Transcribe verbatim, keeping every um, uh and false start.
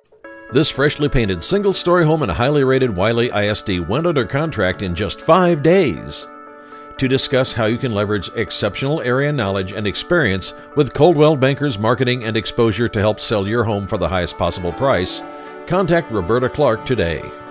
This freshly painted single-story home and highly rated Wylie I S D went under contract in just five days. To discuss how you can leverage exceptional area knowledge and experience with Coldwell Bankers Marketing and Exposure to help sell your home for the highest possible price, contact Roberta Clark today.